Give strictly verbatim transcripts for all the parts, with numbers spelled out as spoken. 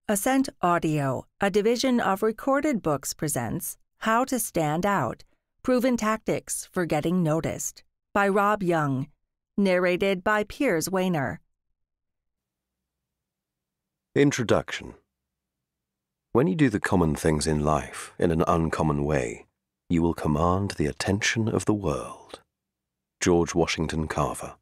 Ascent Audio, a division of Recorded Books, presents How to Stand Out, Proven Tactics for Getting Noticed by Rob Yeung, narrated by Piers Wehner. Introduction. When you do the common things in life in an uncommon way, you will command the attention of the world. George Washington Carver.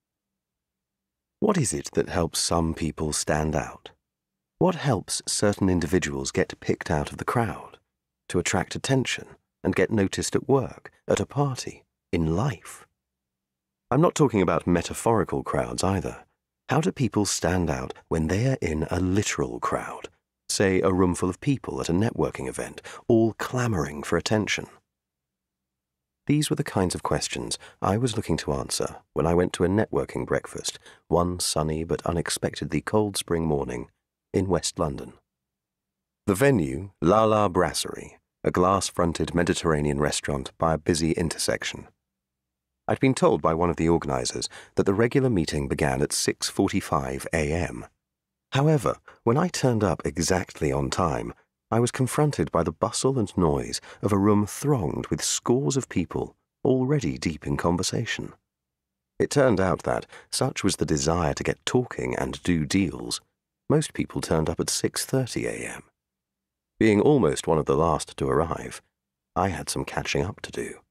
What is it that helps some people stand out? What helps certain individuals get picked out of the crowd, to attract attention and get noticed at work, at a party, in life? I'm not talking about metaphorical crowds either. How do people stand out when they are in a literal crowd, say a room full of people at a networking event, all clamoring for attention? These were the kinds of questions I was looking to answer when I went to a networking breakfast one sunny but unexpectedly cold spring morning in West London. The venue, La La Brasserie, a glass-fronted Mediterranean restaurant by a busy intersection. I'd been told by one of the organisers that the regular meeting began at six forty-five a m However, when I turned up exactly on time, I was confronted by the bustle and noise of a room thronged with scores of people already deep in conversation. It turned out that, such was the desire to get talking and do deals, most people turned up at six thirty a m Being almost one of the last to arrive, I had some catching up to do.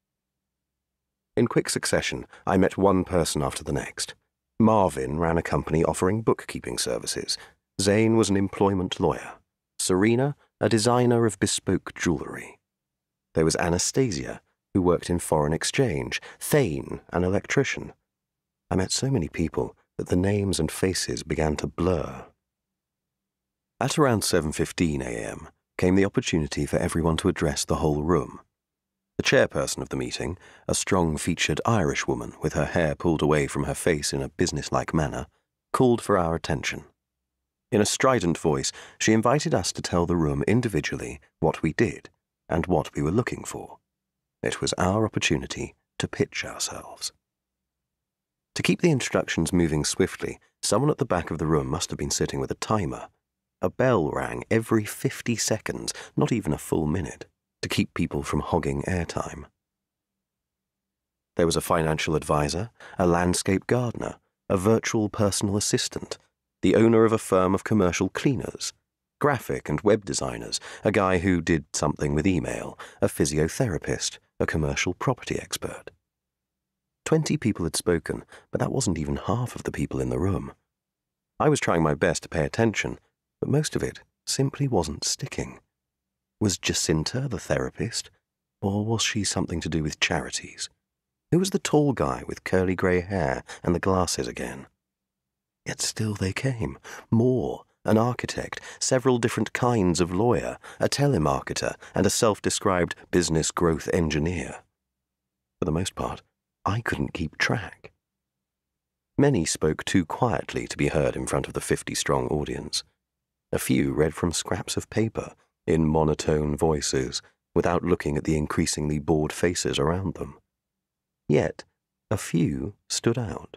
In quick succession, I met one person after the next. Marvin ran a company offering bookkeeping services. Zane was an employment lawyer. Serena, a designer of bespoke jewellery. There was Anastasia, who worked in foreign exchange. Thane, an electrician. I met so many people that the names and faces began to blur. At around seven fifteen a m came the opportunity for everyone to address the whole room. The chairperson of the meeting, a strong-featured Irish woman with her hair pulled away from her face in a business-like manner, called for our attention. In a strident voice, she invited us to tell the room individually what we did and what we were looking for. It was our opportunity to pitch ourselves. To keep the introductions moving swiftly, someone at the back of the room must have been sitting with a timer. A bell rang every fifty seconds, not even a full minute, to keep people from hogging airtime. There was a financial advisor, a landscape gardener, a virtual personal assistant, the owner of a firm of commercial cleaners, graphic and web designers, a guy who did something with email, a physiotherapist, a commercial property expert. Twenty people had spoken, but that wasn't even half of the people in the room. I was trying my best to pay attention, but most of it simply wasn't sticking. Was Jacinta the therapist, or was she something to do with charities? Who was the tall guy with curly grey hair and the glasses again? Yet still they came. More. An architect, several different kinds of lawyer, a telemarketer, and a self-described business growth engineer. For the most part, I couldn't keep track. Many spoke too quietly to be heard in front of the fifty-strong audience. A few read from scraps of paper, in monotone voices, without looking at the increasingly bored faces around them. Yet, a few stood out.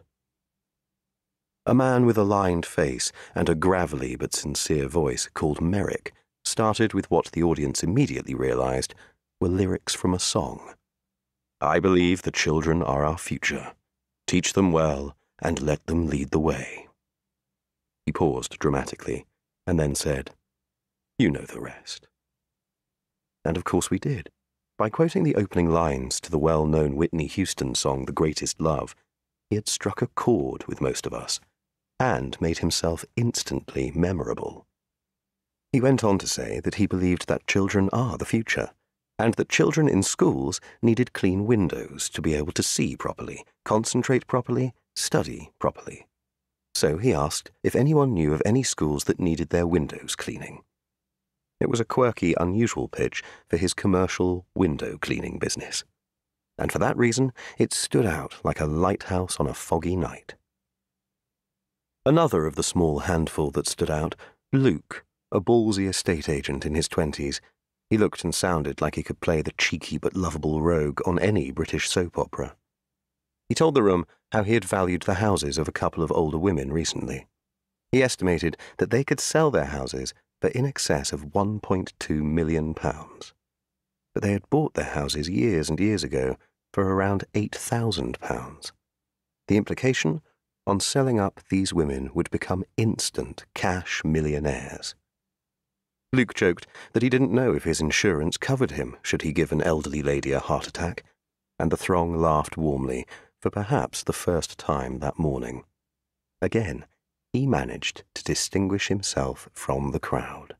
A man with a lined face and a gravelly but sincere voice called Merrick started with what the audience immediately realized were lyrics from a song. I believe the children are our future. Teach them well and let them lead the way. He paused dramatically, and then said, "You know the rest." And of course we did. By quoting the opening lines to the well-known Whitney Houston song The Greatest Love, he had struck a chord with most of us, and made himself instantly memorable. He went on to say that he believed that children are the future, and that children in schools needed clean windows to be able to see properly, concentrate properly, study properly. So he asked if anyone knew of any schools that needed their windows cleaning. It was a quirky, unusual pitch for his commercial window cleaning business. And for that reason, it stood out like a lighthouse on a foggy night. Another of the small handful that stood out, Luke, a ballsy estate agent in his twenties. He looked and sounded like he could play the cheeky but lovable rogue on any British soap opera. He told the room how he had valued the houses of a couple of older women recently. He estimated that they could sell their houses for in excess of one point two million pounds. But they had bought their houses years and years ago for around eight thousand pounds. The implication? On selling up, these women would become instant cash millionaires. Luke joked that he didn't know if his insurance covered him should he give an elderly lady a heart attack, and the throng laughed warmly for perhaps the first time that morning. Again, he managed to distinguish himself from the crowd.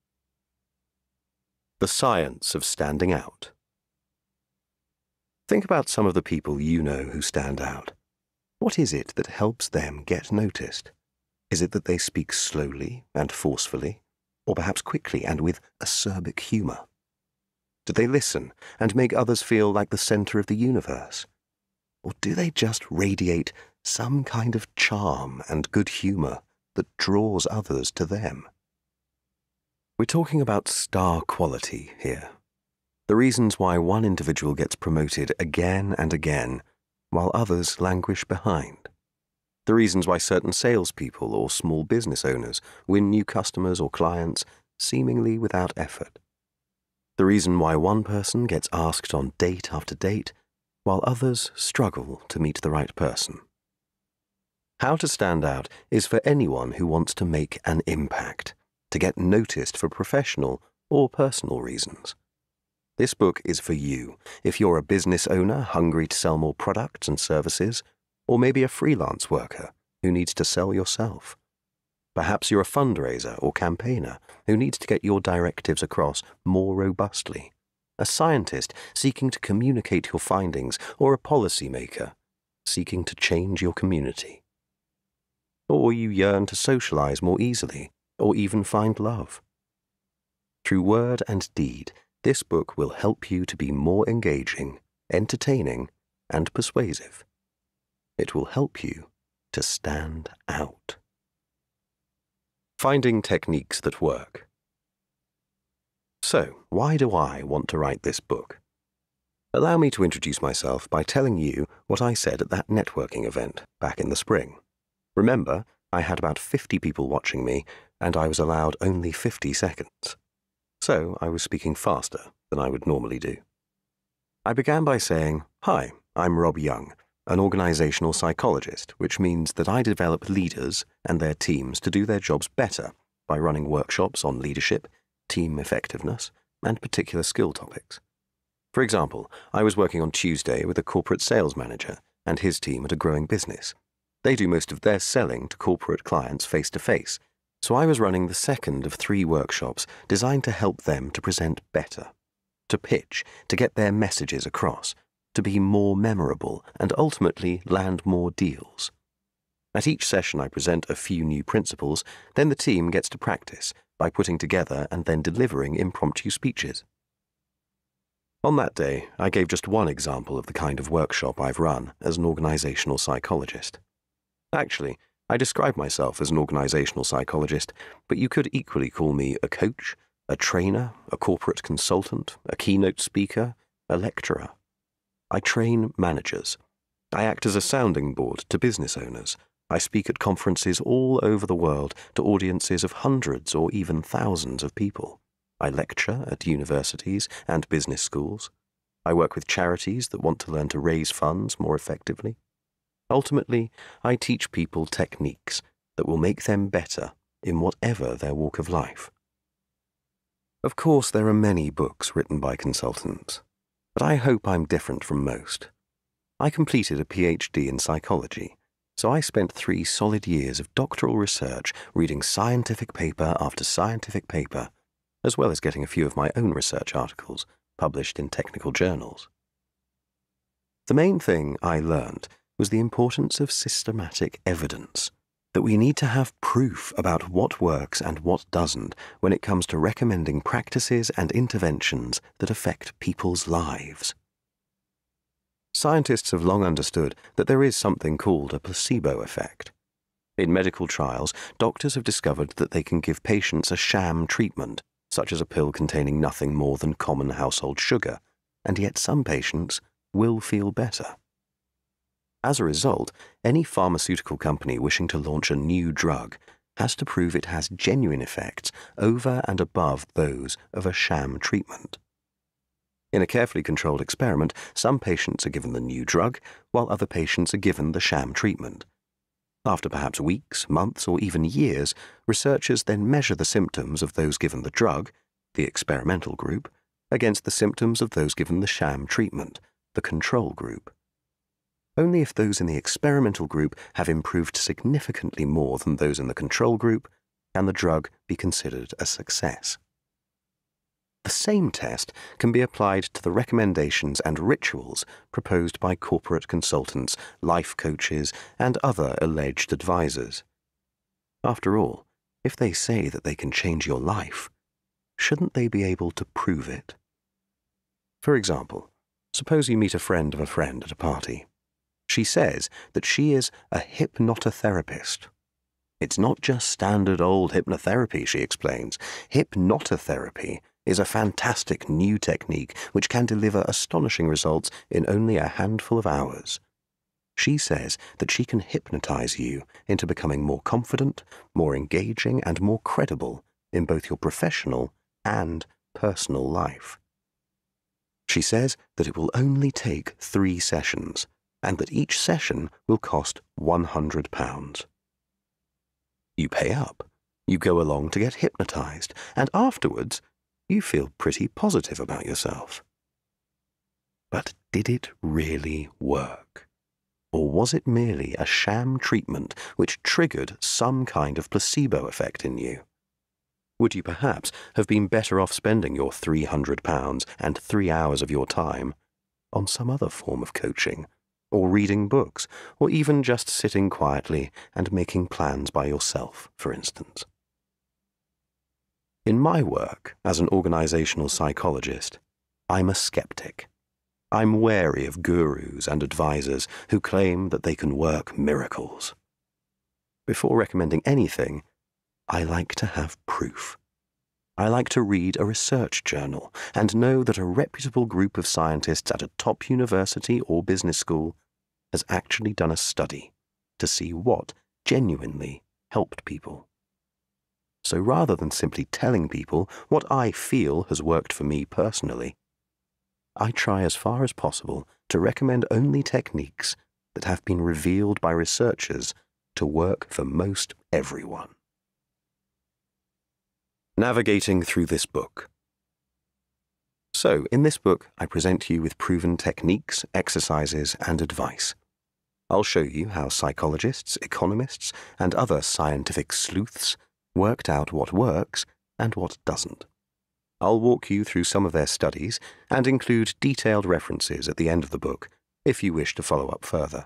The science of standing out. Think about some of the people you know who stand out. What is it that helps them get noticed? Is it that they speak slowly and forcefully, or perhaps quickly and with acerbic humour? Do they listen and make others feel like the centre of the universe? Or do they just radiate some kind of charm and good humour that draws others to them? We're talking about star quality here. The reasons why one individual gets promoted again and again, while others languish behind. The reasons why certain salespeople or small business owners win new customers or clients seemingly without effort. The reason why one person gets asked on date after date, while others struggle to meet the right person. How to stand out is for anyone who wants to make an impact, to get noticed for professional or personal reasons. This book is for you if you're a business owner hungry to sell more products and services, or maybe a freelance worker who needs to sell yourself. Perhaps you're a fundraiser or campaigner who needs to get your directives across more robustly, a scientist seeking to communicate your findings, or a policymaker seeking to change your community. Or you yearn to socialize more easily, or even find love. Through word and deed, this book will help you to be more engaging, entertaining, and persuasive. It will help you to stand out. Finding techniques that work. So, why do I want to write this book? Allow me to introduce myself by telling you what I said at that networking event back in the spring. Remember, I had about fifty people watching me, and I was allowed only fifty seconds. So I was speaking faster than I would normally do. I began by saying, "Hi, I'm Rob Yeung, an organizational psychologist, which means that I develop leaders and their teams to do their jobs better by running workshops on leadership, team effectiveness, and particular skill topics. For example, I was working on Tuesday with a corporate sales manager and his team at a growing business. They do most of their selling to corporate clients face-to-face, so I was running the second of three workshops designed to help them to present better, to pitch, to get their messages across, to be more memorable, and ultimately land more deals. At each session I present a few new principles, then the team gets to practice by putting together and then delivering impromptu speeches. On that day, I gave just one example of the kind of workshop I've run as an organizational psychologist. Actually, I describe myself as an organizational psychologist, but you could equally call me a coach, a trainer, a corporate consultant, a keynote speaker, a lecturer. I train managers. I act as a sounding board to business owners. I speak at conferences all over the world to audiences of hundreds or even thousands of people. I lecture at universities and business schools. I work with charities that want to learn to raise funds more effectively. Ultimately, I teach people techniques that will make them better in whatever their walk of life. Of course, there are many books written by consultants, but I hope I'm different from most. I completed a P H D in psychology, so I spent three solid years of doctoral research reading scientific paper after scientific paper, as well as getting a few of my own research articles published in technical journals. The main thing I learned was the importance of systematic evidence, that we need to have proof about what works and what doesn't when it comes to recommending practices and interventions that affect people's lives. Scientists have long understood that there is something called a placebo effect. In medical trials, doctors have discovered that they can give patients a sham treatment, such as a pill containing nothing more than common household sugar, and yet some patients will feel better. As a result, any pharmaceutical company wishing to launch a new drug has to prove it has genuine effects over and above those of a sham treatment. In a carefully controlled experiment, some patients are given the new drug, while other patients are given the sham treatment. After perhaps weeks, months, or even years, researchers then measure the symptoms of those given the drug, the experimental group, against the symptoms of those given the sham treatment, the control group. Only if those in the experimental group have improved significantly more than those in the control group can the drug be considered a success. The same test can be applied to the recommendations and rituals proposed by corporate consultants, life coaches, and other alleged advisors. After all, if they say that they can change your life, shouldn't they be able to prove it? For example, suppose you meet a friend of a friend at a party. She says that she is a hypnotherapist. It's not just standard old hypnotherapy, she explains. Hypnotherapy is a fantastic new technique which can deliver astonishing results in only a handful of hours. She says that she can hypnotize you into becoming more confident, more engaging, and more credible in both your professional and personal life. She says that it will only take three sessions, and that each session will cost one hundred pounds. You pay up, you go along to get hypnotized, and afterwards you feel pretty positive about yourself. But did it really work? Or was it merely a sham treatment which triggered some kind of placebo effect in you? Would you perhaps have been better off spending your three hundred pounds and three hours of your time on some other form of coaching, or reading books, or even just sitting quietly and making plans by yourself, for instance? In my work as an organizational psychologist, I'm a skeptic. I'm wary of gurus and advisors who claim that they can work miracles. Before recommending anything, I like to have proof. I like to read a research journal and know that a reputable group of scientists at a top university or business school has actually done a study to see what genuinely helped people. So rather than simply telling people what I feel has worked for me personally, I try as far as possible to recommend only techniques that have been revealed by researchers to work for most everyone. Navigating through this book. So, in this book, I present you with proven techniques, exercises, and advice. I'll show you how psychologists, economists, and other scientific sleuths worked out what works and what doesn't. I'll walk you through some of their studies and include detailed references at the end of the book if you wish to follow up further.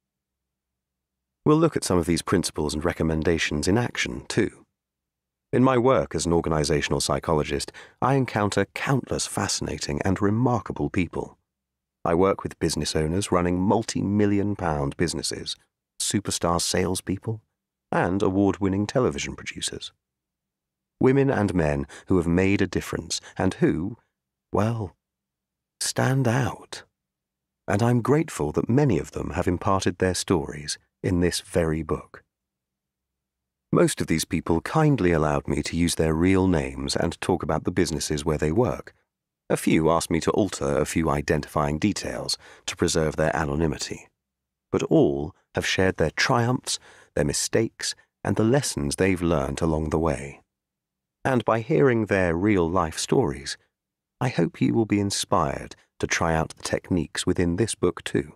We'll look at some of these principles and recommendations in action, too. In my work as an organizational psychologist, I encounter countless fascinating and remarkable people. I work with business owners running multi-million pound businesses, superstar salespeople, and award-winning television producers. Women and men who have made a difference and who, well, stand out. And I'm grateful that many of them have imparted their stories in this very book. Most of these people kindly allowed me to use their real names and talk about the businesses where they work. A few asked me to alter a few identifying details to preserve their anonymity. But all have shared their triumphs, their mistakes, and the lessons they've learned along the way. And by hearing their real-life stories, I hope you will be inspired to try out the techniques within this book too.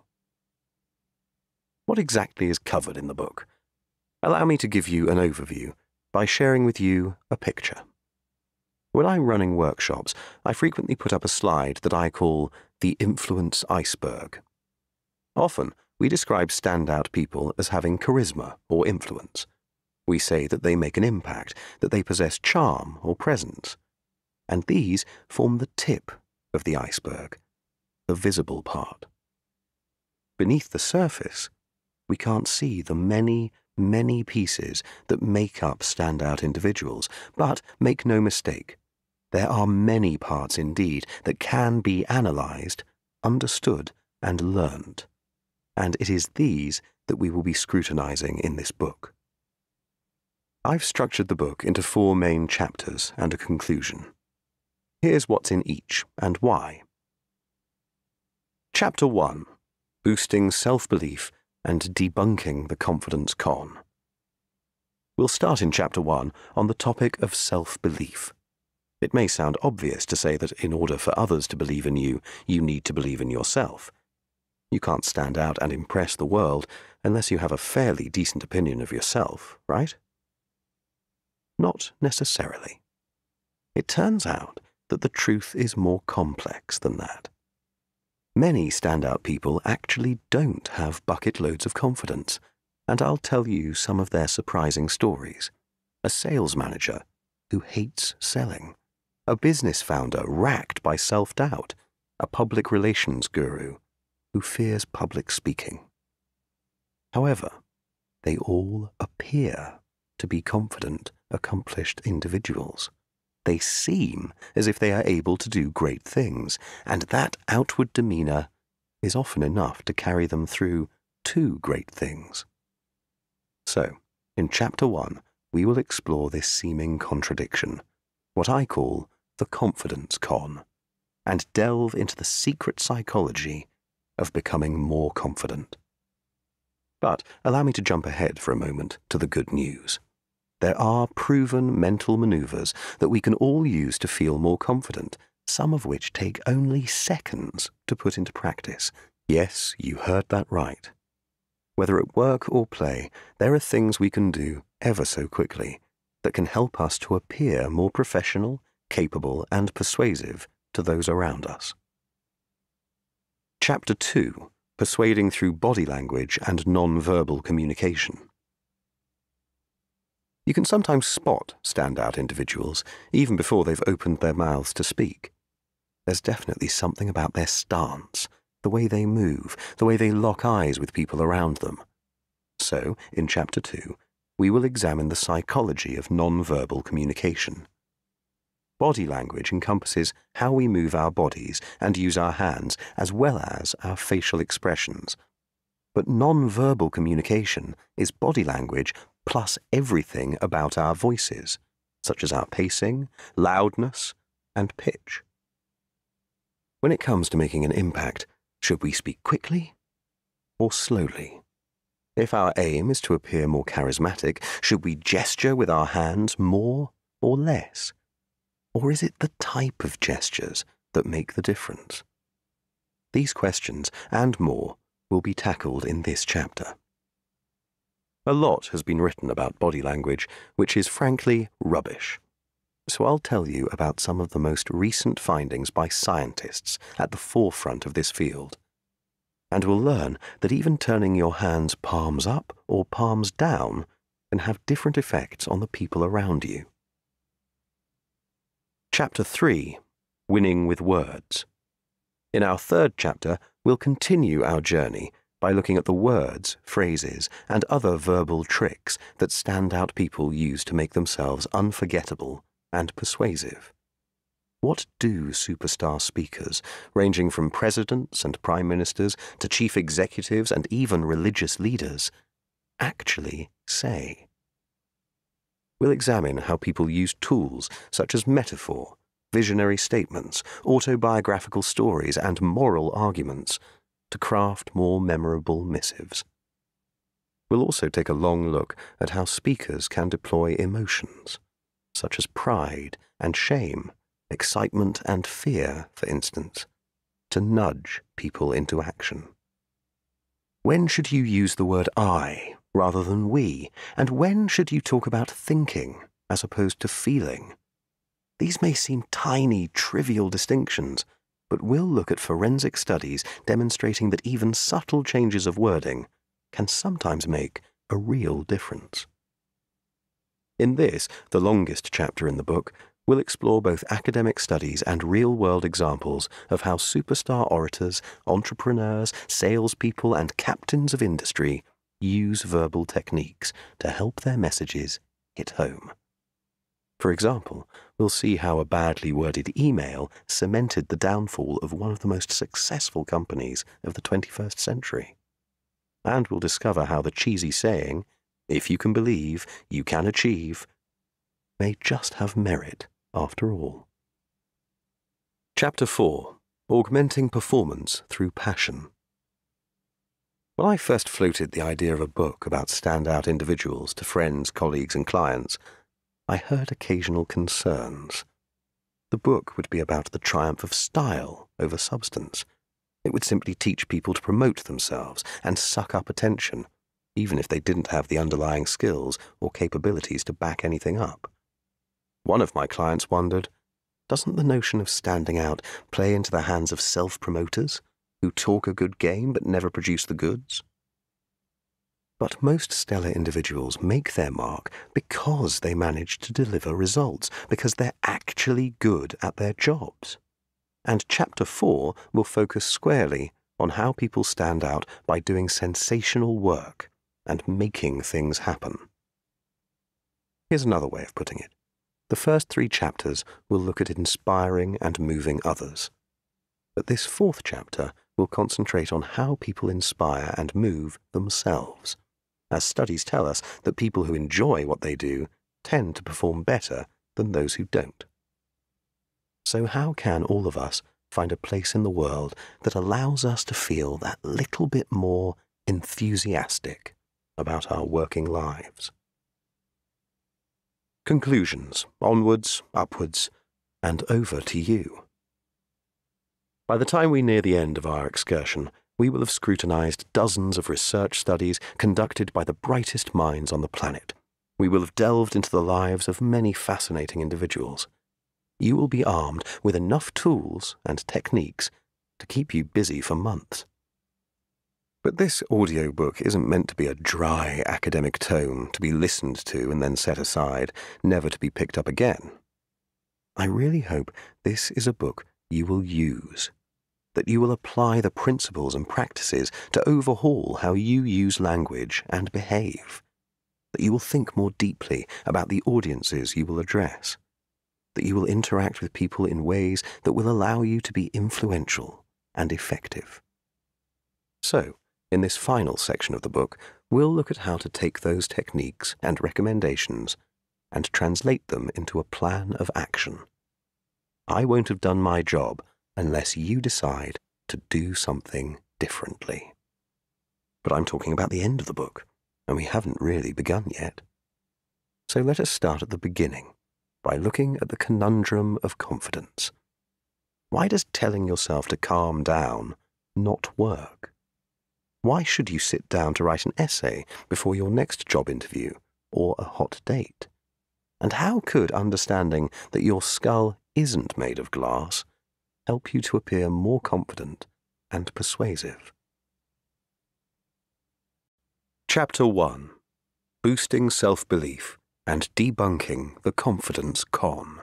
What exactly is covered in the book? Allow me to give you an overview by sharing with you a picture. When I'm running workshops, I frequently put up a slide that I call the influence iceberg. Often, we describe standout people as having charisma or influence. We say that they make an impact, that they possess charm or presence. And these form the tip of the iceberg, the visible part. Beneath the surface, we can't see the many, many pieces that make up standout individuals, but make no mistake, there are many parts indeed that can be analyzed, understood, and learned. And it is these that we will be scrutinizing in this book. I've structured the book into four main chapters and a conclusion. Here's what's in each and why. Chapter one. Boosting Self-Belief and Debunking the Confidence Con. We'll start in Chapter one on the topic of self-belief. It may sound obvious to say that in order for others to believe in you, you need to believe in yourself. You can't stand out and impress the world unless you have a fairly decent opinion of yourself, right? Not necessarily. It turns out that the truth is more complex than that. Many standout people actually don't have bucket loads of confidence, and I'll tell you some of their surprising stories. A sales manager who hates selling, a business founder racked by self-doubt, a public relations guru who fears public speaking. However, they all appear to be confident, accomplished individuals. They seem as if they are able to do great things, and that outward demeanor is often enough to carry them through to great things. So, in Chapter one, we will explore this seeming contradiction, what I call the confidence con, and delve into the secret psychology of becoming more confident. But allow me to jump ahead for a moment to the good news. There are proven mental maneuvers that we can all use to feel more confident, some of which take only seconds to put into practice. Yes, you heard that right. Whether at work or play, there are things we can do ever so quickly that can help us to appear more professional, capable, and persuasive to those around us. Chapter two. Persuading through body language and non-verbal communication. You can sometimes spot standout individuals even before they've opened their mouths to speak. There's definitely something about their stance, the way they move, the way they lock eyes with people around them. So, in Chapter two, we will examine the psychology of non-verbal communication. Body language encompasses how we move our bodies and use our hands as well as our facial expressions. But non-verbal communication is body language plus everything about our voices, such as our pacing, loudness, and pitch. When it comes to making an impact, should we speak quickly or slowly? If our aim is to appear more charismatic, should we gesture with our hands more or less? Or is it the type of gestures that make the difference? These questions and more will be tackled in this chapter. A lot has been written about body language, which is frankly rubbish. So I'll tell you about some of the most recent findings by scientists at the forefront of this field. And we'll learn that even turning your hands palms up or palms down can have different effects on the people around you. Chapter three. Winning with Words. In our third chapter, we'll continue our journey by looking at the words, phrases, and other verbal tricks that standout people use to make themselves unforgettable and persuasive. What do superstar speakers, ranging from presidents and prime ministers to chief executives and even religious leaders, actually say? We'll examine how people use tools such as metaphor, visionary statements, autobiographical stories, and moral arguments to craft more memorable missives. We'll also take a long look at how speakers can deploy emotions, such as pride and shame, excitement and fear, for instance, to nudge people into action. When should you use the word I rather than we, and when should you talk about thinking as opposed to feeling? These may seem tiny, trivial distinctions, but we'll look at forensic studies demonstrating that even subtle changes of wording can sometimes make a real difference. In this, the longest chapter in the book, we'll explore both academic studies and real-world examples of how superstar orators, entrepreneurs, salespeople, and captains of industry use verbal techniques to help their messages hit home. For example, we'll see how a badly worded email cemented the downfall of one of the most successful companies of the twenty-first century. And we'll discover how the cheesy saying, if you can believe, you can achieve, may just have merit after all. Chapter four. Augmenting Performance Through Passion. When I first floated the idea of a book about standout individuals to friends, colleagues, and clients, I heard occasional concerns. The book would be about the triumph of style over substance. It would simply teach people to promote themselves and suck up attention, even if they didn't have the underlying skills or capabilities to back anything up. One of my clients wondered, doesn't the notion of standing out play into the hands of self-promoters who talk a good game but never produce the goods? But most stellar individuals make their mark because they manage to deliver results, because they're actually good at their jobs. And Chapter four will focus squarely on how people stand out by doing sensational work and making things happen. Here's another way of putting it. The first three chapters will look at inspiring and moving others. But this fourth chapter will concentrate on how people inspire and move themselves, as studies tell us that people who enjoy what they do tend to perform better than those who don't. So how can all of us find a place in the world that allows us to feel that little bit more enthusiastic about our working lives? Conclusions, onwards, upwards, and over to you. By the time we near the end of our excursion, we will have scrutinized dozens of research studies conducted by the brightest minds on the planet. We will have delved into the lives of many fascinating individuals. You will be armed with enough tools and techniques to keep you busy for months. But this audiobook isn't meant to be a dry academic tome to be listened to and then set aside, never to be picked up again. I really hope this is a book you will use, that you will apply the principles and practices to overhaul how you use language and behave, that you will think more deeply about the audiences you will address, that you will interact with people in ways that will allow you to be influential and effective. So, in this final section of the book, we'll look at how to take those techniques and recommendations and translate them into a plan of action. I won't have done my job unless you decide to do something differently. But I'm talking about the end of the book, and we haven't really begun yet. So let us start at the beginning by looking at the conundrum of confidence. Why does telling yourself to calm down not work? Why should you sit down to write an essay before your next job interview or a hot date? And how could understanding that your skull isn't made of glass help you to appear more confident and persuasive? Chapter one. Boosting Self-Belief and Debunking the Confidence Con.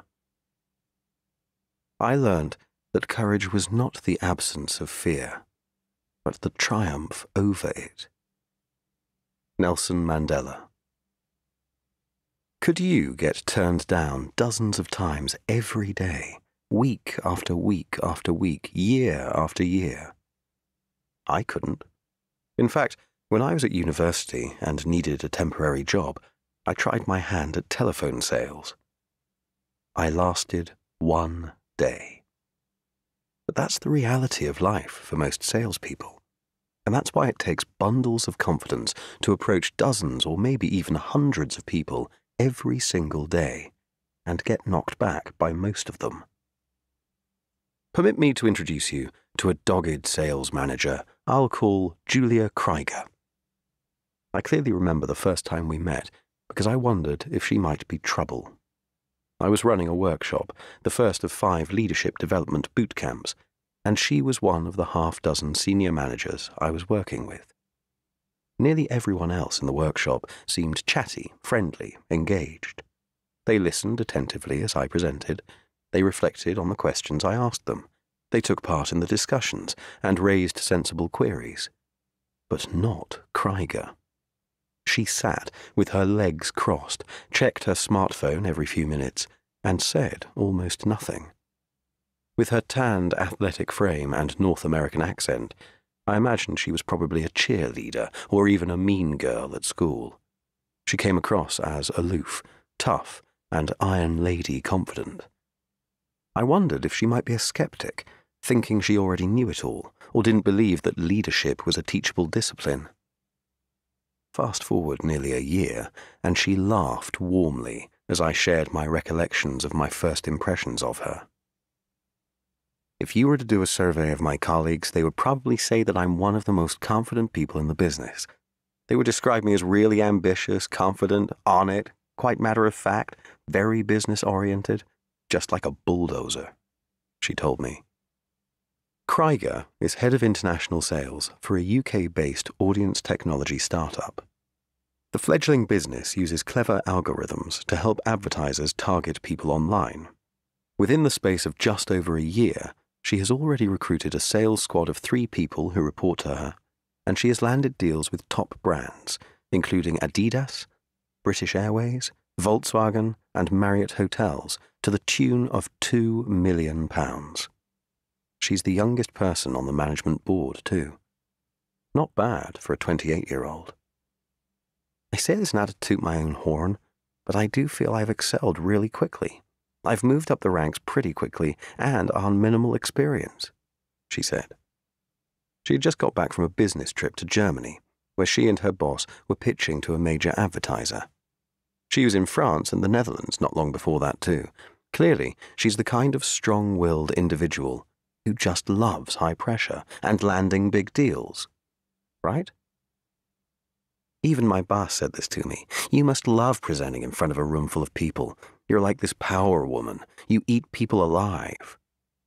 I learned that courage was not the absence of fear, but the triumph over it. Nelson Mandela. Could you get turned down dozens of times every day, week after week after week, year after year? I couldn't. In fact, when I was at university and needed a temporary job, I tried my hand at telephone sales. I lasted one day. But that's the reality of life for most salespeople. And that's why it takes bundles of confidence to approach dozens or maybe even hundreds of people every single day and get knocked back by most of them. Permit me to introduce you to a dogged sales manager I'll call Julia Krieger. I clearly remember the first time we met because I wondered if she might be trouble. I was running a workshop, the first of five leadership development boot camps, and she was one of the half-dozen senior managers I was working with. Nearly everyone else in the workshop seemed chatty, friendly, engaged. They listened attentively as I presented. They reflected on the questions I asked them. They took part in the discussions and raised sensible queries. But not Krieger. She sat with her legs crossed, checked her smartphone every few minutes, and said almost nothing. With her tanned athletic frame and North American accent, I imagined she was probably a cheerleader or even a mean girl at school. She came across as aloof, tough, and Iron Lady confident. I wondered if she might be a skeptic, thinking she already knew it all, or didn't believe that leadership was a teachable discipline. Fast forward nearly a year, and she laughed warmly as I shared my recollections of my first impressions of her. If you were to do a survey of my colleagues, they would probably say that I'm one of the most confident people in the business. They would describe me as really ambitious, confident, on it, quite matter-of-fact, very business-oriented, just like a bulldozer, she told me. Krieger is head of international sales for a U K-based audience technology startup. The fledgling business uses clever algorithms to help advertisers target people online. Within the space of just over a year, she has already recruited a sales squad of three people who report to her, and she has landed deals with top brands, including Adidas, British Airways, Volkswagen, and Marriott Hotels, to the tune of two million pounds. She's the youngest person on the management board, too. Not bad for a twenty-eight-year-old. I say this now to toot my own horn, but I do feel I've excelled really quickly. I've moved up the ranks pretty quickly and on minimal experience, she said. She had just got back from a business trip to Germany, where she and her boss were pitching to a major advertiser. She was in France and the Netherlands not long before that, too. Clearly, she's the kind of strong-willed individual who just loves high pressure and landing big deals. Right? Even my boss said this to me. You must love presenting in front of a room full of people. You're like this power woman. You eat people alive.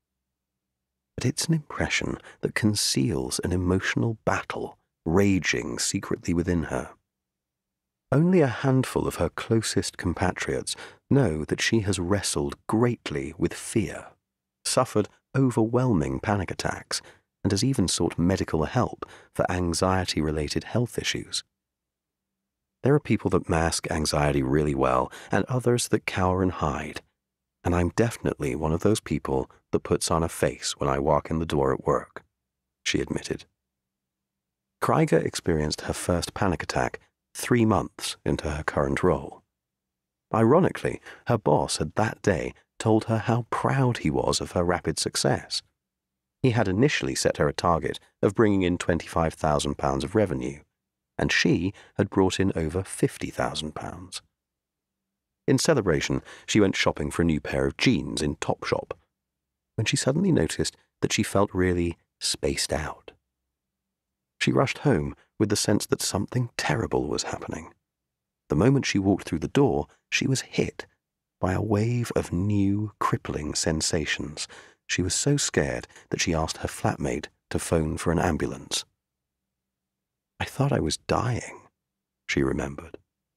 But it's an impression that conceals an emotional battle raging secretly within her. Only a handful of her closest compatriots know that she has wrestled greatly with fear, suffered overwhelming panic attacks, and has even sought medical help for anxiety-related health issues. There are people that mask anxiety really well, and others that cower and hide, and I'm definitely one of those people that puts on a face when I walk in the door at work, she admitted. Krieger experienced her first panic attack three months into her current role. Ironically, her boss had that day told her how proud he was of her rapid success. He had initially set her a target of bringing in twenty-five thousand pounds of revenue, and she had brought in over fifty thousand pounds. In celebration, she went shopping for a new pair of jeans in Topshop, when she suddenly noticed that she felt really spaced out. She rushed home with the sense that something terrible was happening. The moment she walked through the door, she was hit by a wave of new, crippling sensations. She was so scared that she asked her flatmate to phone for an ambulance. I thought I was dying, she remembered.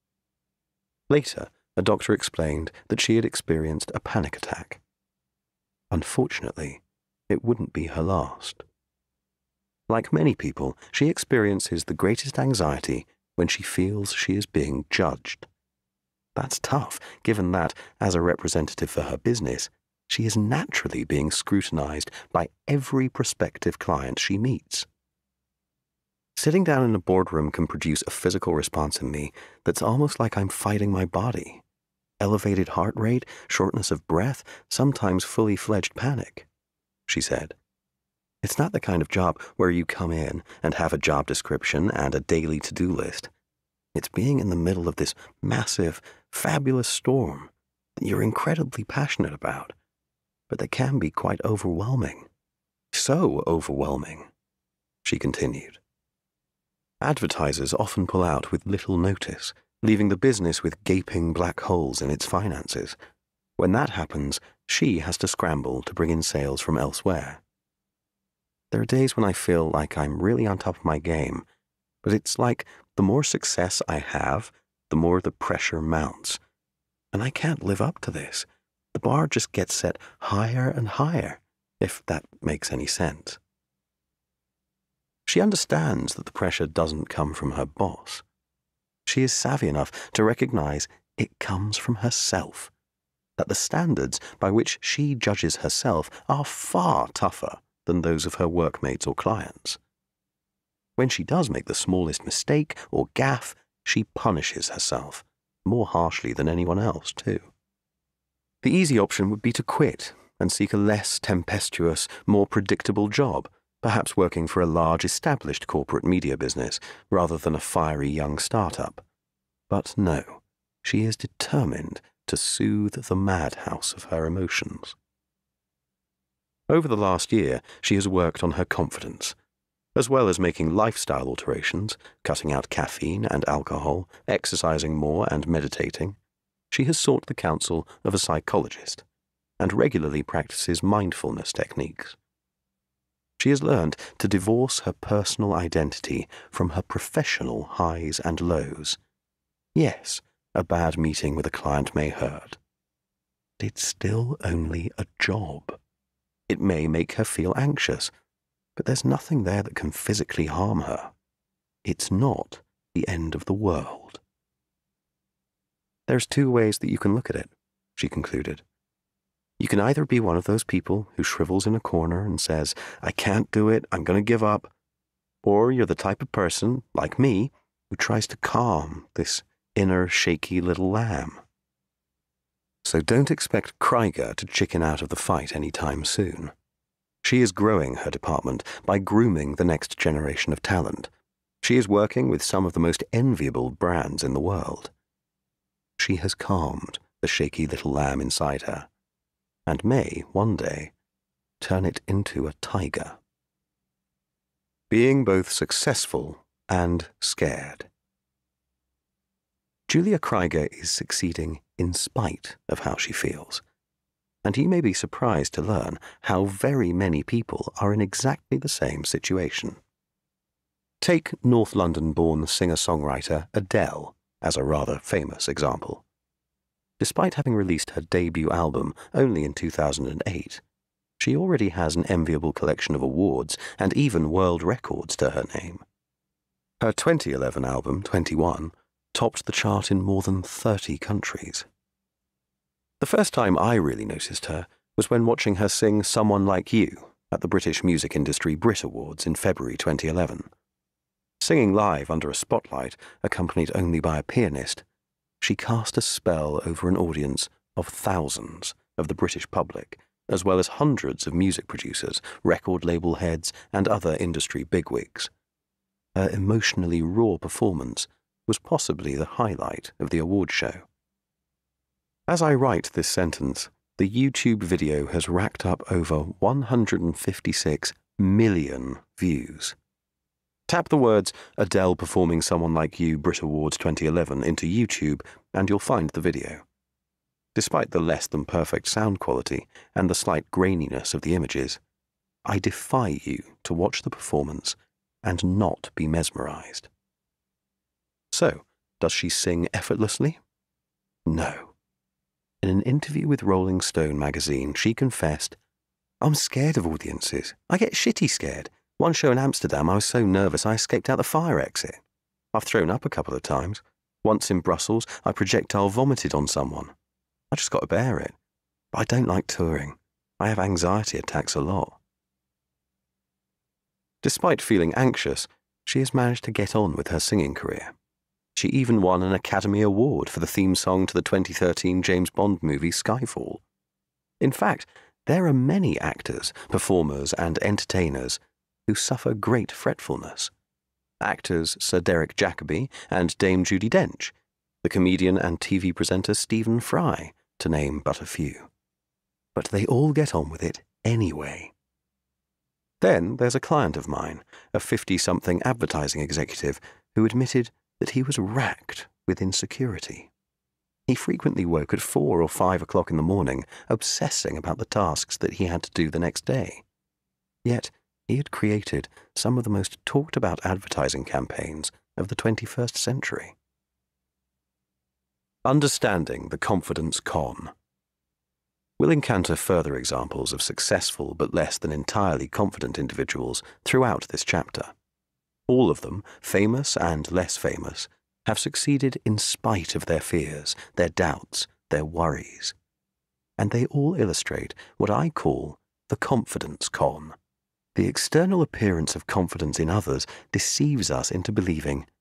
Later, a doctor explained that she had experienced a panic attack. Unfortunately, it wouldn't be her last. Like many people, she experiences the greatest anxiety when she feels she is being judged. That's tough, given that, as a representative for her business, she is naturally being scrutinized by every prospective client she meets. Sitting down in a boardroom can produce a physical response in me that's almost like I'm fighting my body. Elevated heart rate, shortness of breath, sometimes fully fledged panic, she said. It's not the kind of job where you come in and have a job description and a daily to-do list. It's being in the middle of this massive, fabulous storm that you're incredibly passionate about, but that can be quite overwhelming. So overwhelming, she continued. Advertisers often pull out with little notice, leaving the business with gaping black holes in its finances. When that happens, she has to scramble to bring in sales from elsewhere. There are days when I feel like I'm really on top of my game, but it's like the more success I have, the more the pressure mounts. And I can't live up to this. The bar just gets set higher and higher, if that makes any sense. She understands that the pressure doesn't come from her boss. She is savvy enough to recognize it comes from herself, that the standards by which she judges herself are far tougher than those of her workmates or clients. When she does make the smallest mistake or gaffe, she punishes herself, more harshly than anyone else, too. The easy option would be to quit and seek a less tempestuous, more predictable job, perhaps working for a large established corporate media business rather than a fiery young startup. But no, she is determined to soothe the madhouse of her emotions. Over the last year, she has worked on her confidence, as well as making lifestyle alterations, cutting out caffeine and alcohol, exercising more and meditating. She has sought the counsel of a psychologist and regularly practices mindfulness techniques. She has learned to divorce her personal identity from her professional highs and lows. Yes, a bad meeting with a client may hurt. But it's still only a job. It may make her feel anxious, but there's nothing there that can physically harm her. It's not the end of the world. There's two ways that you can look at it, she concluded. You can either be one of those people who shrivels in a corner and says, I can't do it, I'm going to give up. Or you're the type of person, like me, who tries to calm this inner shaky little lamb. So don't expect Krieger to chicken out of the fight any time soon. She is growing her department by grooming the next generation of talent. She is working with some of the most enviable brands in the world. She has calmed the shaky little lamb inside her, and may, one day, turn it into a tiger. Being both successful and scared. Julia Krieger is succeeding in spite of how she feels, and you may be surprised to learn how very many people are in exactly the same situation. Take North London-born singer-songwriter Adele as a rather famous example. Despite having released her debut album only in two thousand eight, she already has an enviable collection of awards and even world records to her name. Her twenty eleven album, twenty-one, topped the chart in more than thirty countries. The first time I really noticed her was when watching her sing Someone Like You at the British Music Industry Brit Awards in February twenty eleven. Singing live under a spotlight, accompanied only by a pianist, she cast a spell over an audience of thousands of the British public, as well as hundreds of music producers, record label heads, and other industry bigwigs. Her emotionally raw performance was possibly the highlight of the award show. As I write this sentence, the YouTube video has racked up over one hundred fifty-six million views. Tap the words Adele performing Someone Like You Brit Awards twenty eleven into YouTube and you'll find the video. Despite the less than perfect sound quality and the slight graininess of the images, I defy you to watch the performance and not be mesmerized. So, does she sing effortlessly? No. In an interview with Rolling Stone magazine, she confessed, I'm scared of audiences. I get shitty scared. One show in Amsterdam, I was so nervous I escaped out the fire exit. I've thrown up a couple of times. Once in Brussels, I projectile vomited on someone. I just got to bear it. But I don't like touring. I have anxiety attacks a lot. Despite feeling anxious, she has managed to get on with her singing career. She even won an Academy Award for the theme song to the twenty thirteen James Bond movie Skyfall. In fact, there are many actors, performers, and entertainers who suffer great fretfulness. Actors Sir Derek Jacobi and Dame Judi Dench, the comedian and T V presenter Stephen Fry, to name but a few. But they all get on with it anyway. Then there's a client of mine, a fifty-something advertising executive, who admitted that he was racked with insecurity. He frequently woke at four or five o'clock in the morning, obsessing about the tasks that he had to do the next day. Yet he had created some of the most talked-about advertising campaigns of the twenty-first century. Understanding the confidence con. We'll encounter further examples of successful but less than entirely confident individuals throughout this chapter. All of them, famous and less famous, have succeeded in spite of their fears, their doubts, their worries. And they all illustrate what I call the confidence con. The external appearance of confidence in others deceives us into believing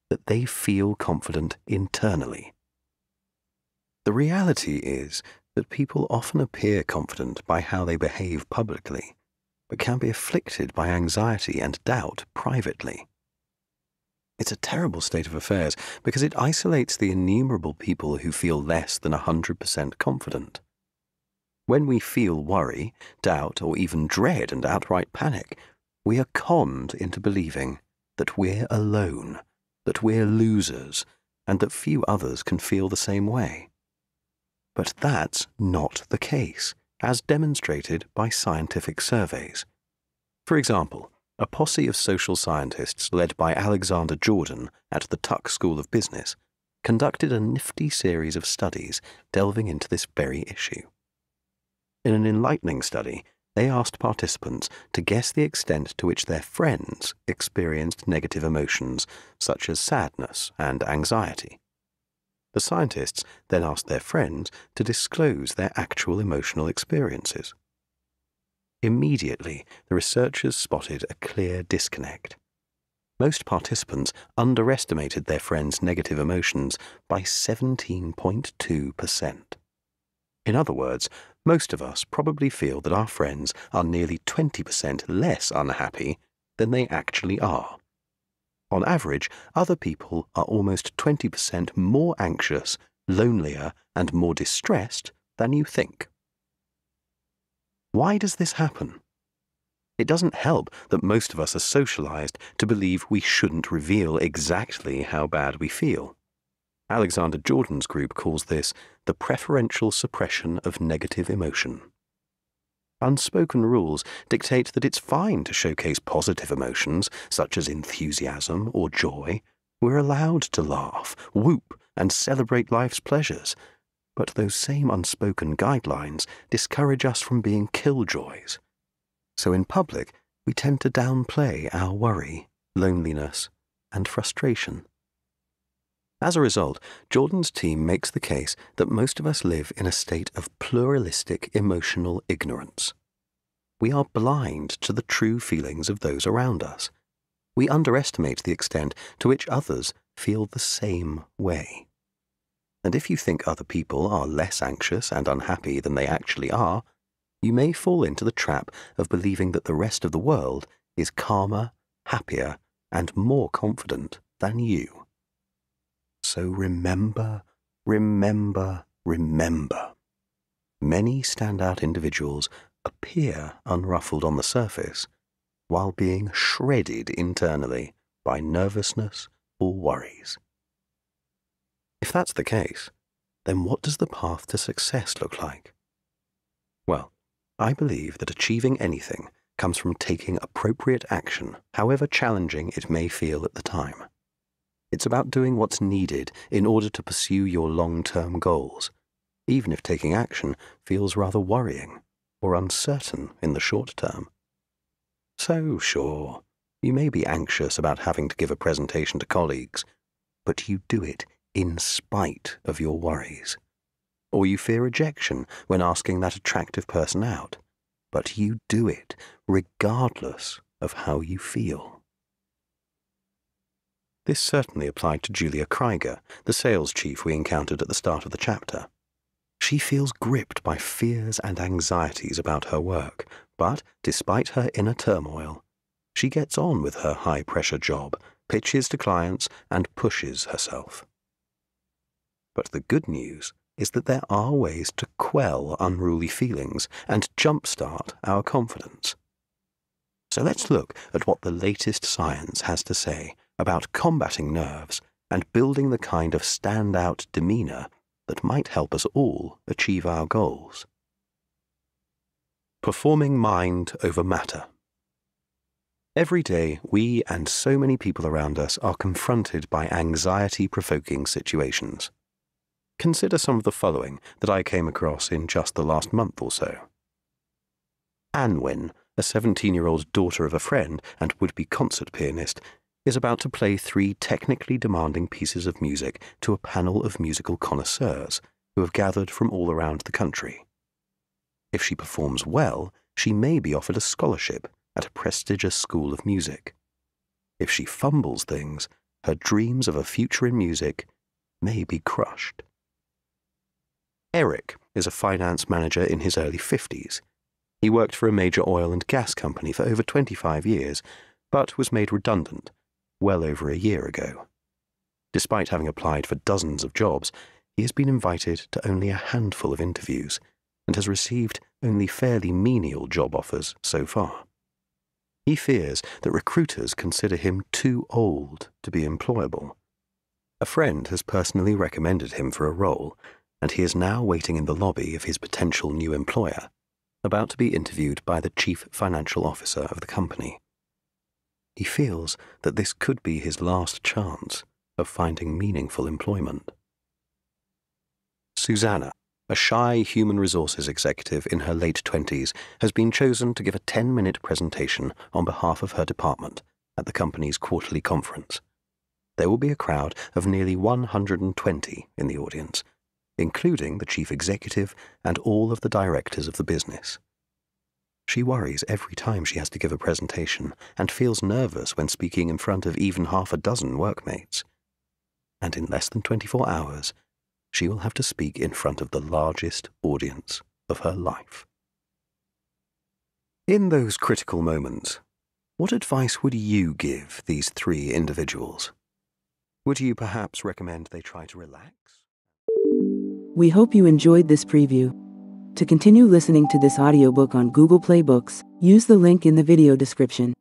that they feel confident internally. The reality is that people often appear confident by how they behave publicly, but can be afflicted by anxiety and doubt privately. It's a terrible state of affairs because it isolates the innumerable people who feel less than one hundred percent confident. When we feel worry, doubt, or even dread and outright panic, we are conned into believing that we're alone, that we're losers, and that few others can feel the same way. But that's not the case, as demonstrated by scientific surveys. For example, a posse of social scientists led by Alexander Jordan at the Tuck School of Business conducted a nifty series of studies delving into this very issue. In an enlightening study, they asked participants to guess the extent to which their friends experienced negative emotions such as sadness and anxiety. The scientists then asked their friends to disclose their actual emotional experiences. Immediately, the researchers spotted a clear disconnect. Most participants underestimated their friends' negative emotions by seventeen point two percent. In other words, most of us probably feel that our friends are nearly twenty percent less unhappy than they actually are. On average, other people are almost twenty percent more anxious, lonelier, and more distressed than you think. Why does this happen? It doesn't help that most of us are socialized to believe we shouldn't reveal exactly how bad we feel. Alexander Jordan's group calls this the preferential suppression of negative emotion. Unspoken rules dictate that it's fine to showcase positive emotions, such as enthusiasm or joy. We're allowed to laugh, whoop, and celebrate life's pleasures. But those same unspoken guidelines discourage us from being killjoys. So in public, we tend to downplay our worry, loneliness, and frustration. As a result, Jordan's team makes the case that most of us live in a state of pluralistic emotional ignorance. We are blind to the true feelings of those around us. We underestimate the extent to which others feel the same way. And if you think other people are less anxious and unhappy than they actually are, you may fall into the trap of believing that the rest of the world is calmer, happier, and more confident than you. So remember, remember, remember. Many standout individuals appear unruffled on the surface, while being shredded internally by nervousness or worries. If that's the case, then what does the path to success look like? Well, I believe that achieving anything comes from taking appropriate action, however challenging it may feel at the time. It's about doing what's needed in order to pursue your long-term goals, even if taking action feels rather worrying or uncertain in the short term. So, sure, you may be anxious about having to give a presentation to colleagues, but you do it in spite of your worries. Or you fear rejection when asking that attractive person out, but you do it regardless of how you feel. This certainly applied to Julia Krieger, the sales chief we encountered at the start of the chapter. She feels gripped by fears and anxieties about her work, but despite her inner turmoil, she gets on with her high-pressure job, pitches to clients, and pushes herself. But the good news is that there are ways to quell unruly feelings and jumpstart our confidence. So let's look at what the latest science has to say about combating nerves and building the kind of standout demeanor that might help us all achieve our goals. Performing mind over matter. Every day, we and so many people around us are confronted by anxiety-provoking situations. Consider some of the following that I came across in just the last month or so. Anwin, a seventeen-year-old daughter of a friend and would-be concert pianist, is about to play three technically demanding pieces of music to a panel of musical connoisseurs who have gathered from all around the country. If she performs well, she may be offered a scholarship at a prestigious school of music. If she fumbles things, her dreams of a future in music may be crushed. Eric is a finance manager in his early fifties. He worked for a major oil and gas company for over twenty-five years, but was made redundant well over a year ago. Despite having applied for dozens of jobs, he has been invited to only a handful of interviews and has received only fairly menial job offers so far. He fears that recruiters consider him too old to be employable. A friend has personally recommended him for a role, and he is now waiting in the lobby of his potential new employer, about to be interviewed by the chief financial officer of the company. He feels that this could be his last chance of finding meaningful employment. Susanna, a shy human resources executive in her late twenties, has been chosen to give a ten-minute presentation on behalf of her department at the company's quarterly conference. There will be a crowd of nearly one hundred twenty in the audience, including the chief executive and all of the directors of the business. She worries every time she has to give a presentation and feels nervous when speaking in front of even half a dozen workmates. And in less than twenty-four hours, she will have to speak in front of the largest audience of her life. In those critical moments, what advice would you give these three individuals? Would you perhaps recommend they try to relax? We hope you enjoyed this preview. To continue listening to this audiobook on Google Play Books, use the link in the video description.